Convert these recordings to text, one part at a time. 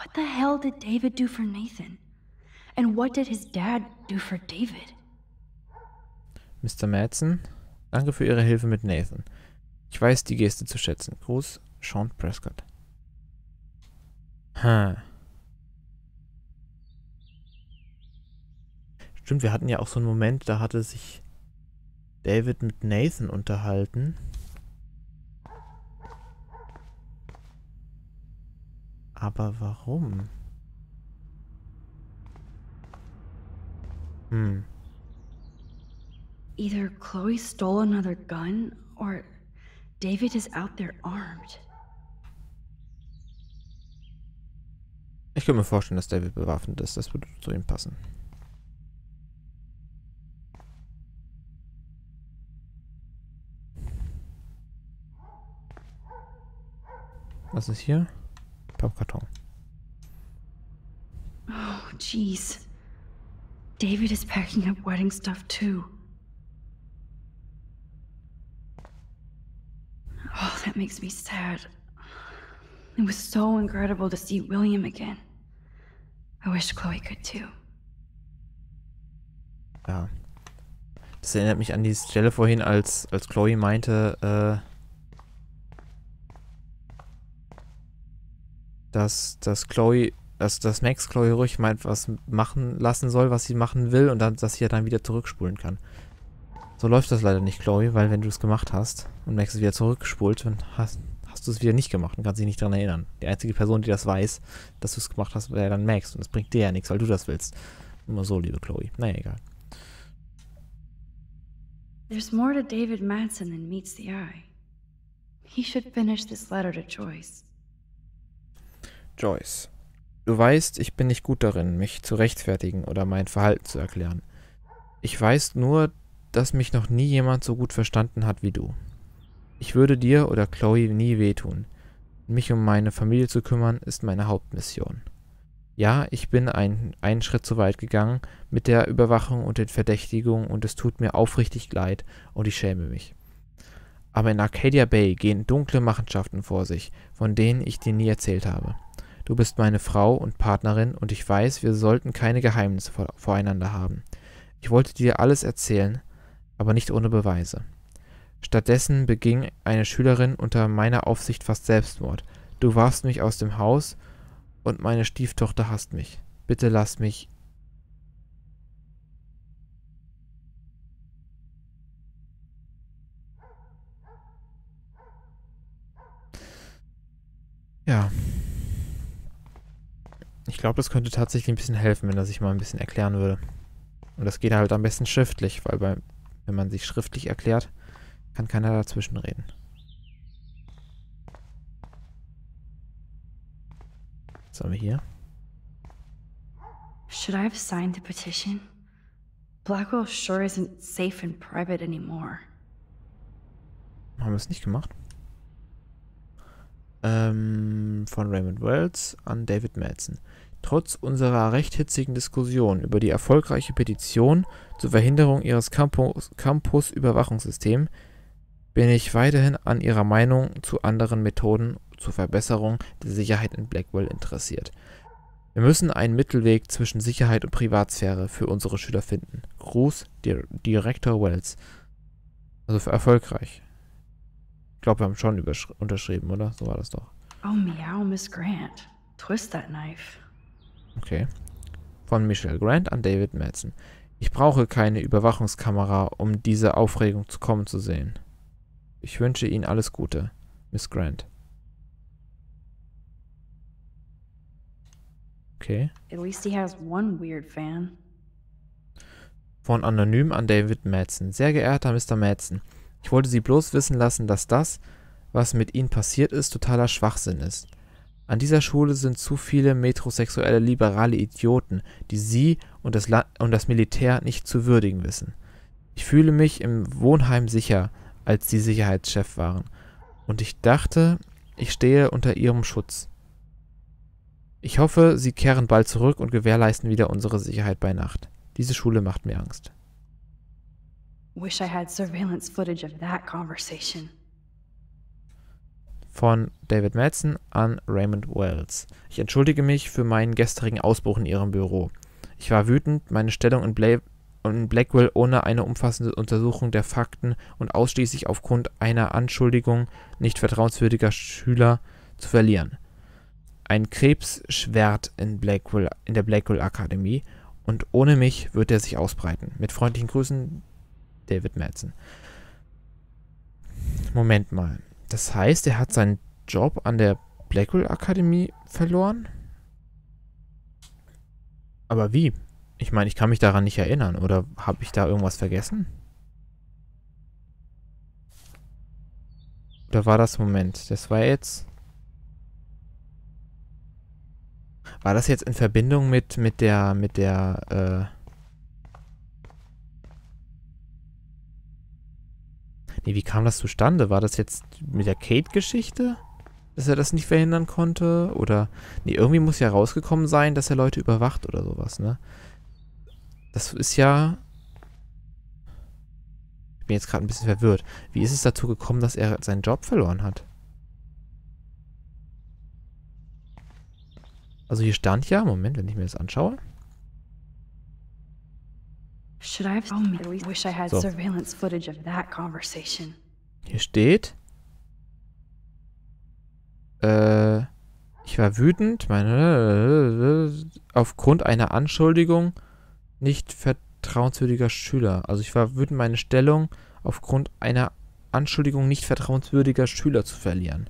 What the hell did David do for Nathan? And what did his dad do for David? Mr. Madsen, danke für Ihre Hilfe mit Nathan. Ich weiß die Geste zu schätzen. Gruß, Sean Prescott. Stimmt, wir hatten ja auch so einen Moment, da hatte sich David mit Nathan unterhalten. Aber warum? Either Chloe stole another gun, or David is out there armed. Ich könnte mir vorstellen, dass David bewaffnet ist. Das würde zu ihm passen. Was ist hier? Pappkarton. Oh, jeez. David is packing up wedding stuff too. Oh, that makes me sad. It was so incredible to see William again. I wish Chloe could too. Ja. Das erinnert mich an die Stelle vorhin, als Chloe meinte, dass Max Chloe ruhig meint, was machen lassen soll, was sie machen will, und dann, dass sie ja dann wieder zurückspulen kann. So läuft das leider nicht, Chloe, weil wenn du es gemacht hast und Max es wieder zurückgespult, dann hast du es wieder nicht gemacht und kannst dich nicht daran erinnern. Die einzige Person, die das weiß, dass du es gemacht hast, wäre dann Max, und das bringt dir ja nichts, weil du das willst. Immer so, liebe Chloe. Naja, egal. There's more to David Madsen than meets the eye. He should finish this letter to Joyce. Joyce. Du weißt, ich bin nicht gut darin, mich zu rechtfertigen oder mein Verhalten zu erklären. Ich weiß nur, dass mich noch nie jemand so gut verstanden hat wie du. Ich würde dir oder Chloe nie wehtun. Mich um meine Familie zu kümmern, ist meine Hauptmission. Ja, ich bin einen Schritt zu weit gegangen mit der Überwachung und den Verdächtigungen, und es tut mir aufrichtig leid und ich schäme mich. Aber in Arcadia Bay gehen dunkle Machenschaften vor sich, von denen ich dir nie erzählt habe. Du bist meine Frau und Partnerin, und ich weiß, wir sollten keine Geheimnisse voreinander haben. Ich wollte dir alles erzählen, aber nicht ohne Beweise. Stattdessen beging eine Schülerin unter meiner Aufsicht fast Selbstmord. Du warfst mich aus dem Haus, und meine Stieftochter hasst mich. Bitte lass mich. Ja. Ich glaube, das könnte tatsächlich ein bisschen helfen, wenn er sich mal ein bisschen erklären würde. Und das geht halt am besten schriftlich, weil wenn man sich schriftlich erklärt, kann keiner dazwischen reden. Was haben wir hier? Should I have signed the petition? Blackwell sure isn't safe and private anymore. Haben wir es nicht gemacht? Von Raymond Wells an David Madsen. Trotz unserer recht hitzigen Diskussion über die erfolgreiche Petition zur Verhinderung ihres Campus-Überwachungssystems bin ich weiterhin an ihrer Meinung zu anderen Methoden zur Verbesserung der Sicherheit in Blackwell interessiert. Wir müssen einen Mittelweg zwischen Sicherheit und Privatsphäre für unsere Schüler finden. Gruß, Direktor Wells. Also für erfolgreich. Ich glaube, wir haben schon unterschrieben, oder? So war das doch. Oh, meow, Miss Grant. Twist that knife. Okay. Von Michelle Grant an David Madsen. Ich brauche keine Überwachungskamera, um diese Aufregung kommen zu sehen. Ich wünsche Ihnen alles Gute, Miss Grant. Okay. At least he has one weird fan. Von Anonym an David Madsen. Sehr geehrter Mr. Madsen, ich wollte Sie bloß wissen lassen, dass das, was mit Ihnen passiert ist, totaler Schwachsinn ist. An dieser Schule sind zu viele metrosexuelle liberale Idioten, die Sie und das Militär nicht zu würdigen wissen. Ich fühle mich im Wohnheim sicher, als Sie Sicherheitschef waren. Und ich dachte, ich stehe unter Ihrem Schutz. Ich hoffe, Sie kehren bald zurück und gewährleisten wieder unsere Sicherheit bei Nacht. Diese Schule macht mir Angst. Wish I had surveillance footage of that conversation. von David Madsen an Raymond Wells. Ich entschuldige mich für meinen gestrigen Ausbruch in Ihrem Büro. Ich war wütend, meine Stellung in Blackwell ohne eine umfassende Untersuchung der Fakten und ausschließlich aufgrund einer Anschuldigung nicht vertrauenswürdiger Schüler zu verlieren. Ein Krebs schwärrt in der Blackwell Akademie und ohne mich wird er sich ausbreiten. Mit freundlichen Grüßen, David Madsen. Moment mal. Das heißt, er hat seinen Job an der Blackwell Akademie verloren? Aber wie? Ich meine, ich kann mich daran nicht erinnern. Oder habe ich da irgendwas vergessen? Oder war das... Moment, das war jetzt... War das jetzt in Verbindung mit der... Nee, wie kam das zustande? War das jetzt mit der Kate-Geschichte? Dass er das nicht verhindern konnte? Oder... Nee, irgendwie muss ja rausgekommen sein, dass er Leute überwacht oder sowas, ne? Das ist ja... Ich bin jetzt gerade ein bisschen verwirrt. Wie ist es dazu gekommen, dass er seinen Job verloren hat? Also hier stand ja... Moment, wenn ich mir das anschaue. Should I have told me? I wish I had So. surveillance footage of that conversation. Hier steht... ich war wütend, aufgrund einer Anschuldigung nicht vertrauenswürdiger Schüler. Also ich war wütend, meine Stellung aufgrund einer Anschuldigung nicht vertrauenswürdiger Schüler zu verlieren.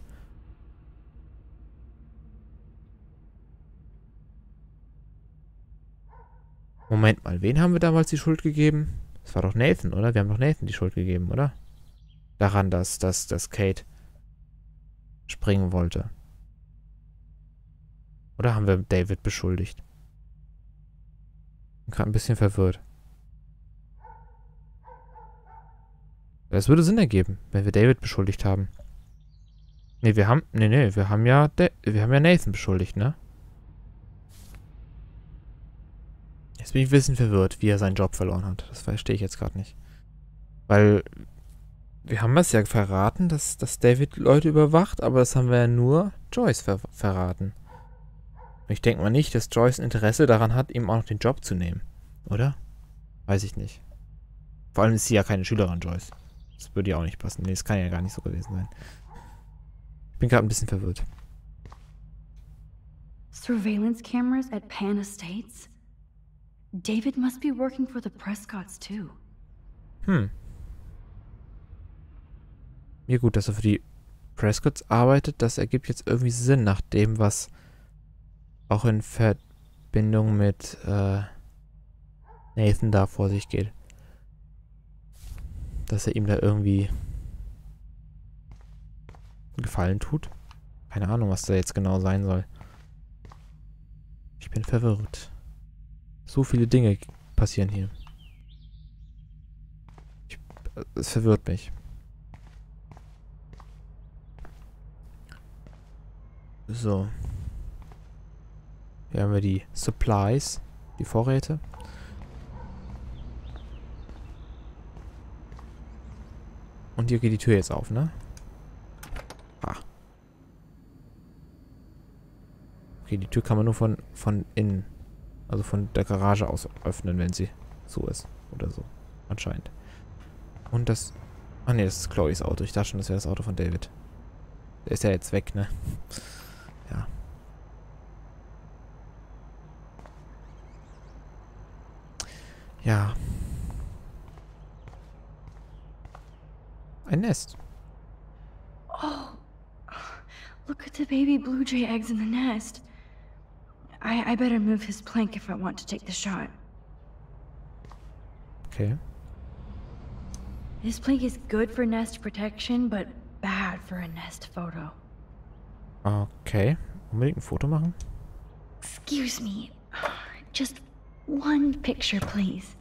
Moment mal, wen haben wir damals die Schuld gegeben? Das war doch Nathan, oder? Wir haben doch Nathan die Schuld gegeben, oder? Daran, dass Kate springen wollte. Oder haben wir David beschuldigt? Bin gerade ein bisschen verwirrt. Das würde Sinn ergeben, wenn wir David beschuldigt haben. Nee, wir haben ja Nathan beschuldigt, ne? Jetzt bin ich ein bisschen verwirrt, wie er seinen Job verloren hat. Das verstehe ich jetzt gerade nicht. Weil wir haben es ja verraten, dass David Leute überwacht, aber das haben wir ja nur Joyce verraten. Ich denke mal nicht, dass Joyce ein Interesse daran hat, ihm auch noch den Job zu nehmen. Oder? Weiß ich nicht. Vor allem ist sie ja keine Schülerin, Joyce. Das würde ja auch nicht passen. Nee, das kann ja gar nicht so gewesen sein. Ich bin gerade ein bisschen verwirrt. Surveillance cameras at Pan Estates? David must be working for the Prescotts too. Ja gut, dass er für die Prescotts arbeitet, das ergibt jetzt irgendwie Sinn, nach dem, was auch in Verbindung mit Nathan da vor sich geht. Dass er ihm da irgendwie einen Gefallen tut. Keine Ahnung, was da jetzt genau sein soll. Ich bin verwirrt. So viele Dinge passieren hier. Es verwirrt mich. So. Hier haben wir die Supplies, die Vorräte. Und hier geht die Tür jetzt auf, ne? Ah. Okay, die Tür kann man nur von innen, also von der Garage aus öffnen, wenn sie so ist. Oder so. Anscheinend. Und das... Ach ne, das ist Chloes Auto. Ich dachte schon, das wäre das Auto von David. Der ist ja jetzt weg, ne? Ja. Ja. Ein Nest. Oh, look at the baby blue jay eggs in the nest. I better move his plank if I want to take the shot. Okay. This plank is good for nest protection, but bad for a nest photo. Okay. Unbedingt ein Foto machen? Excuse me. Just one picture, please.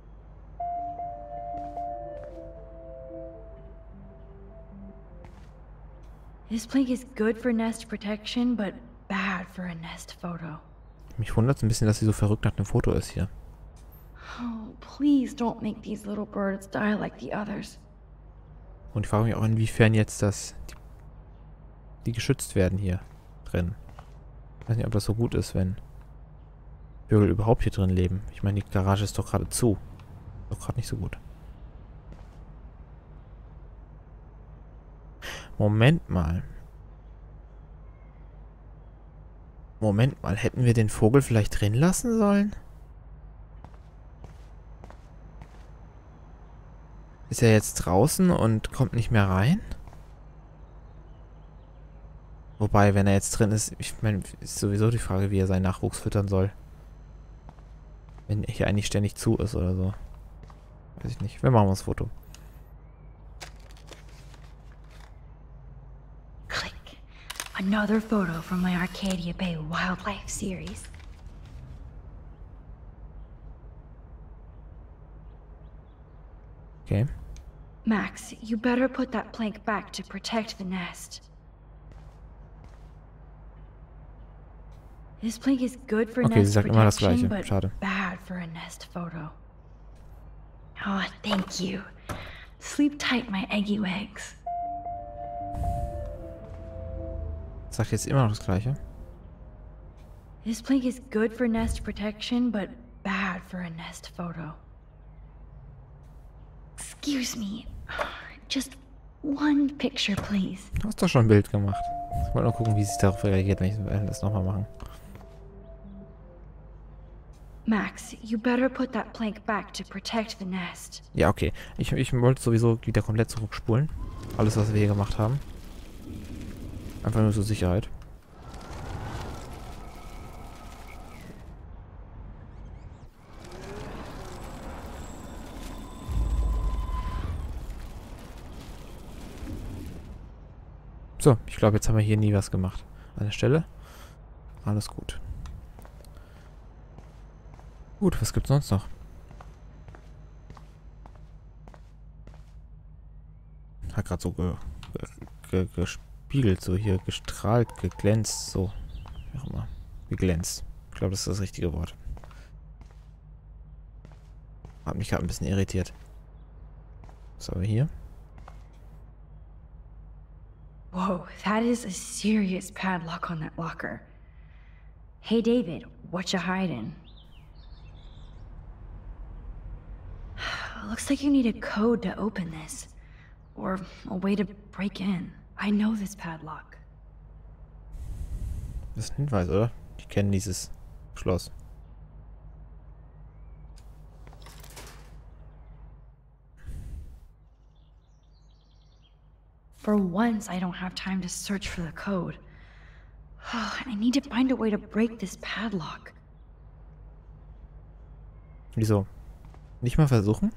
This plank is good for nest protection, but bad for a nest photo. Mich wundert es ein bisschen, dass sie so verrückt nach dem Foto ist hier. Oh, please don't make these little birds die like the others. Und ich frage mich auch, inwiefern jetzt die geschützt werden hier drin. Ich weiß nicht, ob das so gut ist, wenn Vögel überhaupt hier drin leben. Ich meine, die Garage ist doch gerade zu. Doch gerade nicht so gut. Moment mal. Moment mal, hätten wir den Vogel vielleicht drin lassen sollen? Ist er jetzt draußen und kommt nicht mehr rein? Wobei, wenn er jetzt drin ist, ich meine, ist sowieso die Frage, wie er seinen Nachwuchs füttern soll. Wenn er hier eigentlich ständig zu ist oder so. Weiß ich nicht. Wir machen mal das Foto. Click. Another photo from my Arcadia Bay Wildlife series. Okay. Max, you better put that plank back to protect the nest. This plank is good for Okay, sie nest sagt immer das protection, Gleiche. but Schade. bad for a nest photo. Oh, thank you. Sleep tight, my eggy legs. Sagt jetzt immer noch das Gleiche. This plank is good for nest protection, but bad for a nest photo. Excuse me. Just one picture, please. Du hast doch schon ein Bild gemacht. Ich wollte nur gucken, wie sie darauf reagiert, wenn ich das nochmal machen. Max, you better put that plank back to protect the nest. Ja, okay. Ich wollte sowieso wieder komplett zurückspulen. Alles, was wir hier gemacht haben. Einfach nur zur Sicherheit. So, ich glaube, jetzt haben wir hier nie was gemacht. An der Stelle. Alles gut. Gut, was gibt's sonst noch? Hat gerade so gespiegelt, so hier gestrahlt, geglänzt, so. Wie auch immer. Geglänzt. Ich glaube, das ist das richtige Wort. Hat mich gerade ein bisschen irritiert. Was haben wir hier? Whoa, that is a serious padlock on that locker. Hey David, what you hiding? Looks like you need a code to open this. Or a way to break in. I know this padlock. Das ist ein Hinweis, oder? Die kennen dieses Schloss. For once, I don't have time to search for the code. I need to find a way to break this padlock. Wieso? Nicht mal versuchen?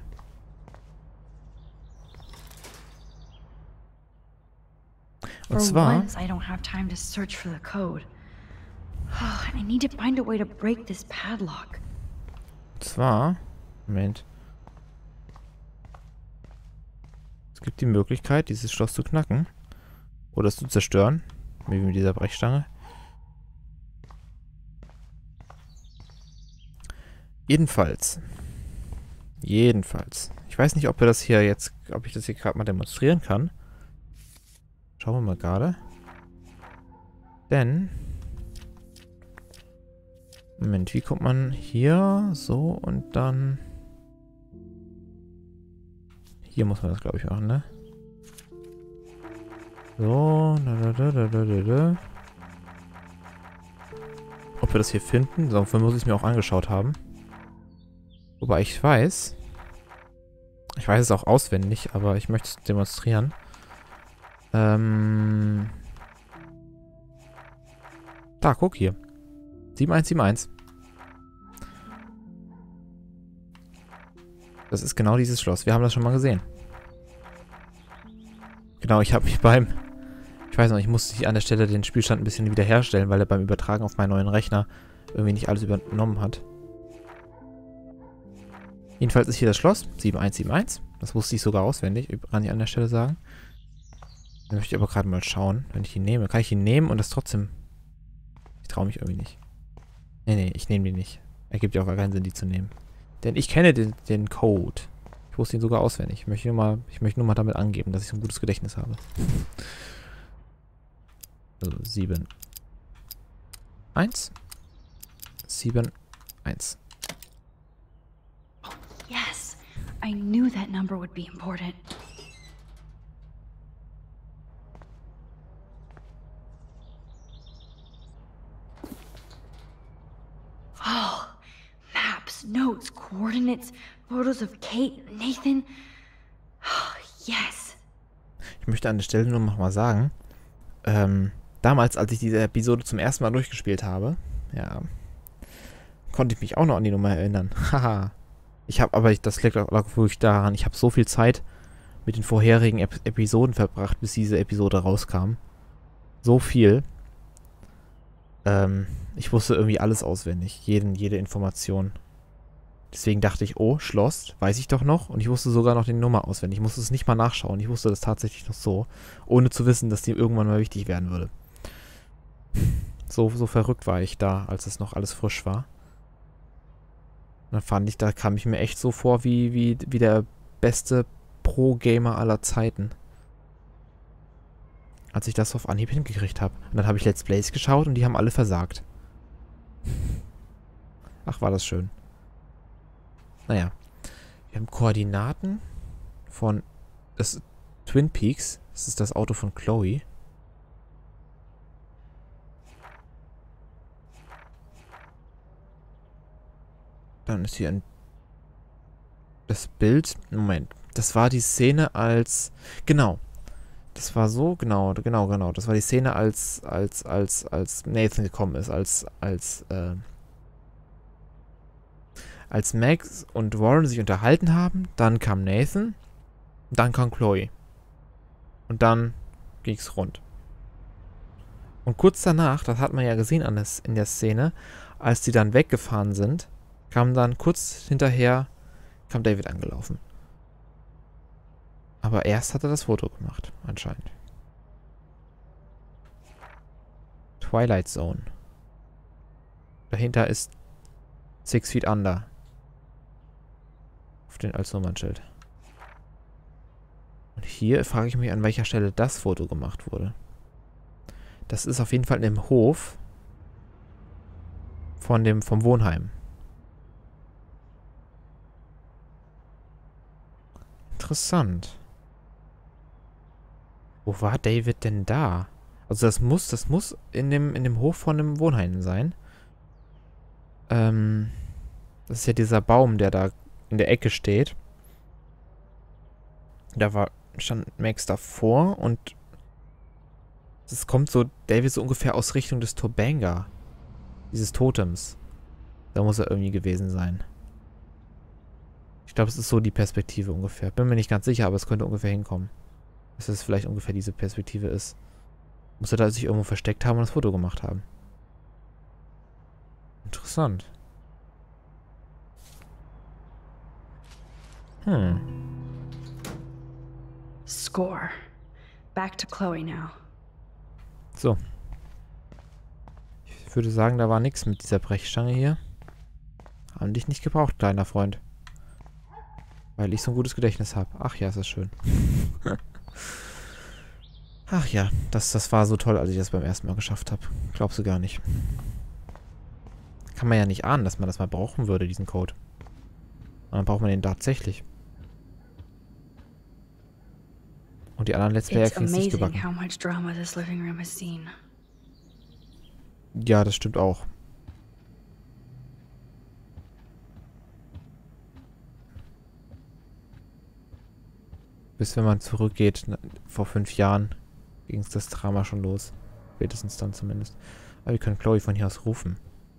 Und zwar... For once, I don't have time to search for the code. I need to find a way to break this padlock. Und zwar... Moment. Es gibt die Möglichkeit, dieses Schloss zu knacken. Oder es zu zerstören. Wie mit dieser Brechstange. Jedenfalls. Ich weiß nicht, ob ich das hier gerade mal demonstrieren kann. Schauen wir mal gerade. Denn... Moment, wie kommt man hier? So und dann... Hier muss man das, glaube ich, machen, ne? So. Ob wir das hier finden? Dafür muss ich es mir auch angeschaut haben. Wobei ich weiß... Ich weiß es auch auswendig, aber ich möchte es demonstrieren. Da, guck hier. 7171. Das ist genau dieses Schloss. Wir haben das schon mal gesehen. Genau, ich habe mich ich weiß noch, ich musste an der Stelle den Spielstand ein bisschen wiederherstellen, weil er beim Übertragen auf meinen neuen Rechner irgendwie nicht alles übernommen hat. Jedenfalls ist hier das Schloss. 7171. Das wusste ich sogar auswendig, kann ich an der Stelle sagen. Dann möchte ich aber gerade mal schauen, wenn ich ihn nehme. Kann ich ihn nehmen und das trotzdem... Ich traue mich irgendwie nicht. Nee, ich nehme die nicht. Ergibt ja auch gar keinen Sinn, die zu nehmen. Denn ich kenne den Code. Ich wusste ihn sogar auswendig. Ich möchte nur mal damit angeben, dass ich so ein gutes Gedächtnis habe. Also 7, 1, 7, 1. Oh, yes! I knew that number would be important. Oh, maps, notes, coordinates, photos of Kate, Nathan. Oh, yes. Ich möchte an der Stelle nur noch mal sagen, damals, als ich diese Episode zum ersten Mal durchgespielt habe, ja, konnte ich mich auch noch an die Nummer erinnern. Haha. Das liegt auch wirklich daran, ich habe so viel Zeit mit den vorherigen Episoden verbracht, bis diese Episode rauskam. So viel. Ich wusste irgendwie alles auswendig. Jede Information. Deswegen dachte ich, oh, Schloss, weiß ich doch noch. Und ich wusste sogar noch die Nummer auswendig. Ich musste es nicht mal nachschauen. Ich wusste das tatsächlich noch so. Ohne zu wissen, dass die irgendwann mal wichtig werden würde. So verrückt war ich da, als es noch alles frisch war. Und dann da kam ich mir echt so vor wie der beste Pro-Gamer aller Zeiten. Als ich das auf Anhieb hingekriegt habe. Und dann habe ich Let's Plays geschaut und die haben alle versagt. Ach, war das schön. Naja. Wir haben Koordinaten von Twin Peaks. Das ist das Auto von Chloe. Dann ist hier das Bild. Moment. Das war die Szene als... Genau. Das war so, genau. Das war die Szene, als Nathan gekommen ist, als Max und Warren sich unterhalten haben, dann kam Nathan, dann kam Chloe. Und dann ging's rund. Und kurz danach, das hat man ja gesehen in der Szene, als die dann weggefahren sind, kam dann kurz hinterher, kam David angelaufen. Aber erst hat er das Foto gemacht, anscheinend. Twilight Zone. Dahinter ist 6 Feet Under. Als Nummernschild. Und hier frage ich mich, an welcher Stelle das Foto gemacht wurde. Das ist auf jeden Fall im Hof vom Wohnheim. Interessant. Wo war David denn da? Also das muss in dem Hof von dem Wohnheim sein. Das ist ja dieser Baum, der da in der Ecke steht. Stand Max davor und es kommt so David so ungefähr aus Richtung des Tobanga. Dieses Totems. Da muss er irgendwie gewesen sein. Ich glaube, es ist so die Perspektive ungefähr. Bin mir nicht ganz sicher, aber es könnte ungefähr hinkommen. Dass es vielleicht ungefähr diese Perspektive ist. Muss er da sich irgendwo versteckt haben und das Foto gemacht haben. Interessant. Score. Back to Chloe now. So. Ich würde sagen, da war nichts mit dieser Brechstange hier. Haben dich nicht gebraucht, kleiner Freund. Weil ich so ein gutes Gedächtnis habe. Ach ja, ist das schön. Ach ja, das war so toll, als ich das beim ersten Mal geschafft habe. Glaubst du gar nicht. Kann man ja nicht ahnen, dass man das mal brauchen würde, diesen Code. Und dann braucht man den tatsächlich. Und die anderen Let's Player kriegen es nicht gebacken. Ja, das stimmt auch. Bis wenn man zurückgeht, vor 5 Jahren, ging es das Drama schon los. Spätestens dann zumindest. Aber wir können Chloe von hier aus rufen.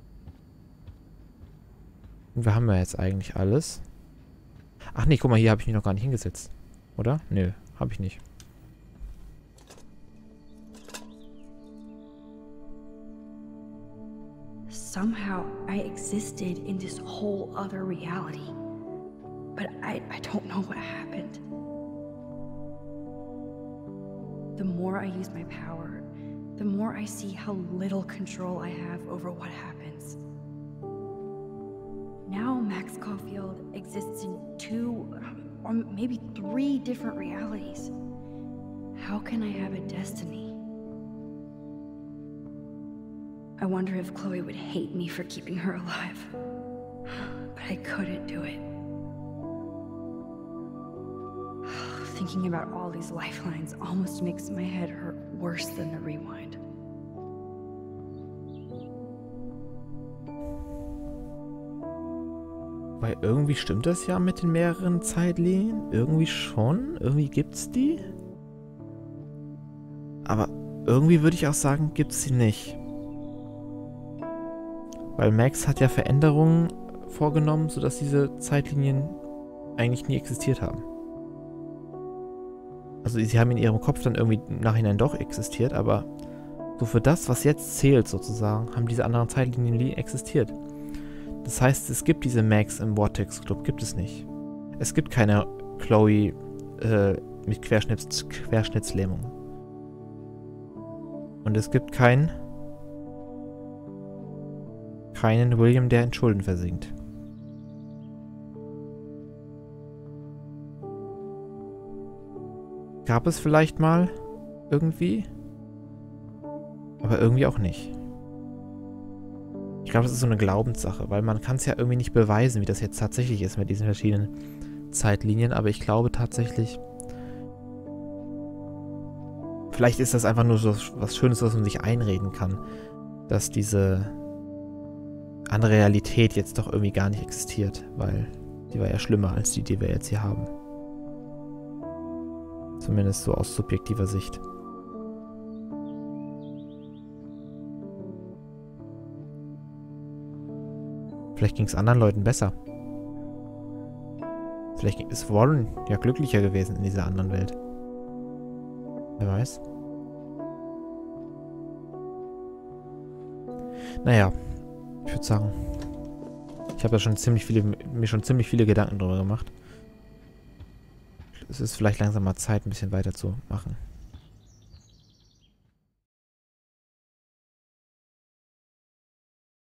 Und wir haben ja jetzt eigentlich alles. Ach nee, guck mal, hier habe ich mich noch gar nicht hingesetzt. Oder? Nö, habe ich nicht. Somehow I existed in this whole other reality. But I don't know what happened. The more I use my power, the more I see how little control I have over what happens. Now Max Caulfield exists in 2 or maybe 3 different realities. How can I have a destiny? I wonder if Chloe would hate me for keeping her alive. But I couldn't do it. Thinking about all these lifelines almost makes my head hurt worse than the rewind. Weil irgendwie stimmt das ja mit den mehreren Zeitlinien. Irgendwie schon. Irgendwie gibt's die. Aber irgendwie würde ich auch sagen, gibt's sie nicht. Weil Max hat ja Veränderungen vorgenommen, sodass diese Zeitlinien eigentlich nie existiert haben. Also sie haben in ihrem Kopf dann irgendwie im Nachhinein doch existiert, aber so für das, was jetzt zählt sozusagen, haben diese anderen Zeitlinien nie existiert. Das heißt, es gibt diese Max im Vortex Club, gibt es nicht. Es gibt keine Chloe mit Querschnittslähmung. Und es gibt keinen William, der in Schulden versinkt. Gab es vielleicht mal irgendwie, aber irgendwie auch nicht. Ich glaube, das ist so eine Glaubenssache, weil man kann es ja irgendwie nicht beweisen, wie das jetzt tatsächlich ist mit diesen verschiedenen Zeitlinien, aber ich glaube tatsächlich, vielleicht ist das einfach nur so was Schönes, was man sich einreden kann, dass diese andere Realität jetzt doch irgendwie gar nicht existiert, weil die war ja schlimmer als die wir jetzt hier haben. Zumindest so aus subjektiver Sicht. Vielleicht ging es anderen Leuten besser. Vielleicht ist Warren ja glücklicher gewesen in dieser anderen Welt. Wer weiß. Naja, ich würde sagen, ich habe ja mir schon ziemlich viele Gedanken darüber gemacht. Es ist vielleicht langsam mal Zeit, ein bisschen weiterzumachen.